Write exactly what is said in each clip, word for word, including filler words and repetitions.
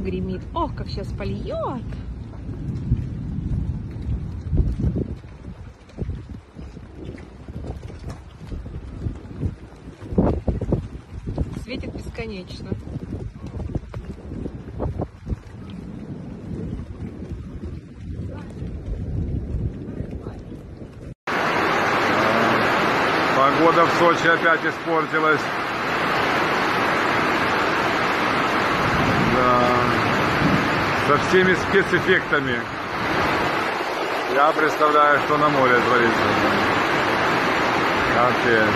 гремит. Ох, как сейчас польет. Светит бесконечно. Погода в Сочи опять испортилась. Да. Со всеми спецэффектами. Я представляю, что на море творится. Капец.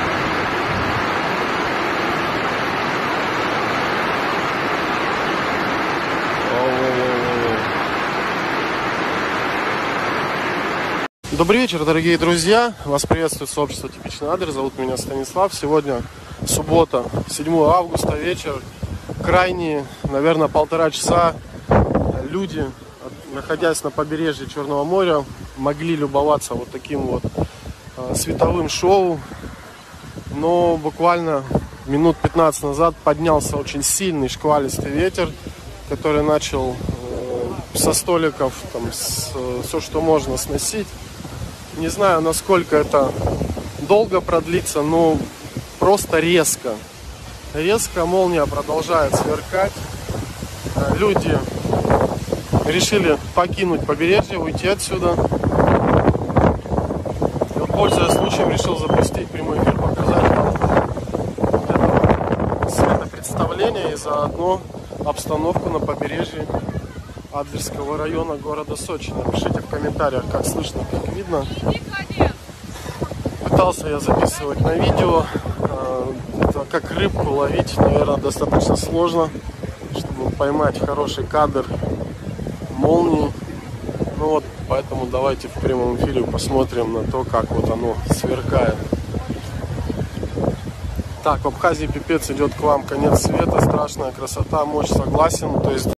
Добрый вечер, дорогие друзья! Вас приветствует сообщество Типичный адрес. Зовут меня Станислав. Сегодня суббота, седьмое августа, вечер. Крайние, наверное, полтора часа люди, находясь на побережье Черного моря, могли любоваться вот таким вот э, световым шоу. Но буквально минут пятнадцать назад поднялся очень сильный шквалистый ветер, который начал э, со столиков там, с, э, все, что можно, сносить. Не знаю, насколько это долго продлится, но просто резко. Резко молния продолжает сверкать. Люди решили покинуть побережье, уйти отсюда. И вот, пользуясь случаем, решил запустить прямой эфир, показать вам это светопредставление и заодно обстановку на побережье Адлерского района города Сочи. Напишите в комментариях, как слышно, как видно. Пытался я записывать на видео. Это как рыбку ловить, наверное, достаточно сложно, чтобы поймать хороший кадр молнии. Ну вот, поэтому давайте в прямом эфире посмотрим на то, как вот оно сверкает. Так, в Абхазии пипец, идет к вам конец света, страшная красота, мощь, согласен. То есть